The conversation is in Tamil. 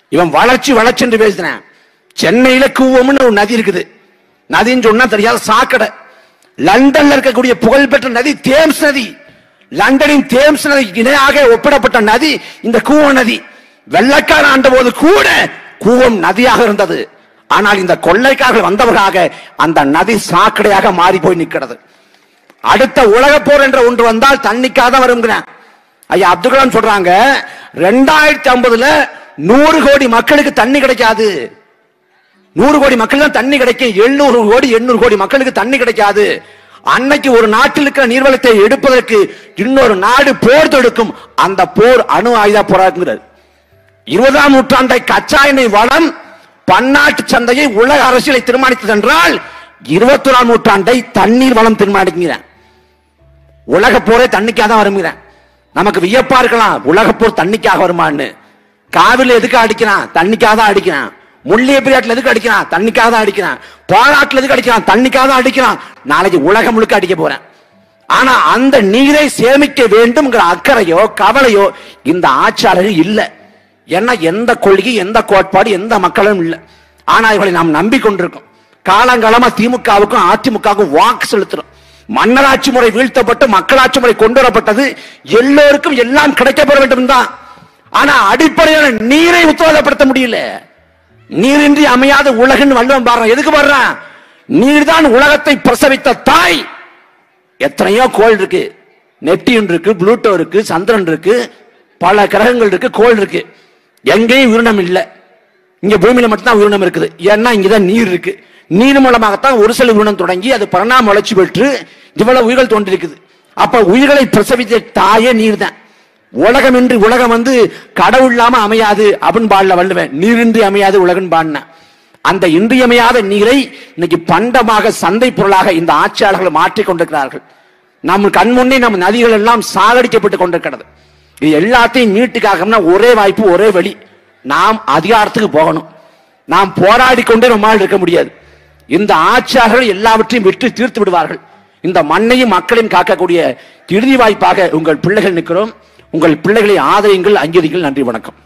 இவன் வளர்ச்சி வளர்ச்சி என்று பேசுறேன். சென்னையில கூவம்னு ஒரு நதி இருக்குது. நதின்னு சொன்னா தெரியாத சாக்கடை. லண்டன்ல இருக்கக்கூடிய புகழ்பெற்ற நதி தேம்ஸ் நதி. லண்டனின் தேம்ஸ் நதி இணையாக ஒப்பிடப்பட்ட நதி இந்த கூவம் நதி. வெள்ளைக்காரன் ஆண்ட போது கூட கூவம் நதியாக இருந்தது. ஆனால் இந்த கொள்ளைக்காரர்கள் வந்தவர்களாக அந்த நதி சாக்கடையாக மாறி போய் நிற்கிறது. அடுத்த உலக போர் என்ற ஒன்று வந்தால் தண்ணிக்காக தான் வருங்கிறேன். ஐயா அப்துல் கலாம் சொல்றாங்க 2050 100 கோடி மக்களுக்கு தண்ணி கிடைக்காது. 100 கோடி மக்கள் தான் தண்ணி கிடைக்கும். 700 கோடி 800 கோடி மக்களுக்கு தண்ணி கிடைக்காது. அன்னைக்கு ஒரு நாட்டில் இருக்கிற நீர்வளத்தை எடுப்பதற்கு இன்னொரு நாடு போர் தொடுக்கும். அந்த போர் அணு ஆயுத போராடுகிறது. 20ஆம் நூற்றாண்டை கச்சா எண்ணெய் வளம் பன்னாட்டு சந்தையை உலக அரசியலை தீர்மானித்தது என்றால் 21ஆம் நூற்றாண்டை தண்ணீர் வளம் தீர்மானிக்கிறேன். உலக போரே தண்ணிக்காக தான் வருகிறேன். நமக்கு வியப்பா இருக்கலாம், உலக போர் தண்ணிக்காக வருமான்னு. காவிரியில் எதுக்கு அடிக்கிறான்? தண்ணிக்காக தான் அடிக்கிறான். முல்லை பெரியாற்றில் எதுக்கு அடிக்கிறான்? தண்ணிக்காக தான் அடிக்கிறான். பாலாற்றில் எதுக்கு அடிக்கிறான்? தண்ணிக்காக தான் அடிக்கிறான். நாளைக்கு உலகம் முழுக்க அடிக்க போறேன். ஆனா அந்த நீரை சேமிக்க வேண்டும் அக்கறையோ கவலையோ இந்த ஆட்சியாளர்கள் இல்லை. ஏன்னா எந்த கொள்கை, எந்த கோட்பாடு, எந்த மக்களும் இல்லை. ஆனா இவர்களை நாம் நம்பிக்கொண்டிருக்கோம். காலங்காலமா திமுகவுக்கும் அதிமுகவுக்கும் வாக்கு செலுத்துறோம். மன்னராட்சி முறை வீழ்த்தப்பட்டு மக்களாட்சி முறை கொண்டு வரப்பட்டது. எல்லோருக்கும் எல்லாம் கிடைக்கப்பெற வேண்டும் தான். ஆனா அடிப்படையான நீரை உத்தரவாதப்படுத்த முடியல. நீரின்றி அமையாத உலகின் வள்ளுவம் பாடுறான். எதுக்கு பாடுறான்? நீர் தான் உலகத்தை பிரசவித்த தாய். எத்தனையோ கோள் இருக்கு, நெப்டியூன் இருக்கு, புளூட்டோ இருக்கு, சந்திரன் இருக்கு, பல கிரகங்கள் இருக்கு, கோள் இருக்கு. எங்கேயும் உயிரினம் இல்லை. இங்க பூமியில மட்டும்தான் உயிரினம் இருக்குது. ஏன்னா இங்கதான் நீர் இருக்கு. நீர் மூலமாகத்தான் ஒரு சில உயிரினம் தொடங்கி அது பரிணாம வளர்ச்சி பெற்று இவ்வளவு உயிர்கள் தோன்றிருக்குது. அப்ப உயிர்களை பிரசவித்த தாயே நீர் தான். உலகம் இன்றி உலகம் கடவுள் இல்லாம அமையாது அப்படின்னு பாடல வள்ளுவன். நீரின்றி அமையாது உலகம் பாடின அந்த இன்றியமையாத நீரை இன்னைக்கு பண்டமாக சந்தை பொருளாக இந்த ஆட்சியாளர்கள் மாற்றிக் கொண்டிருக்கிறார்கள். நம்ம கண்முன்னே நம்ம நதிகள் எல்லாம் சாகடிக்கப்பட்டு கொண்டிருக்கிறது. இது எல்லாத்தையும் மீட்டுக்காகனா ஒரே வாய்ப்பு, ஒரே வழி. நாம் அதிகாரத்துக்கு போகணும். நாம் போராடி கொண்டே நம்மால் இருக்க முடியாது. இந்த ஆட்சியாளர்கள் எல்லாவற்றையும் விட்டு தீர்த்து விடுவார்கள். இந்த மண்ணையும் மக்களையும் காக்கக்கூடிய இறுதி வாய்ப்பாக உங்கள் பிள்ளைகள் நிற்கிறோம். உங்கள் பிள்ளைகளை ஆதரியுங்கள், அங்கீகரிங்கள். நன்றி, வணக்கம்.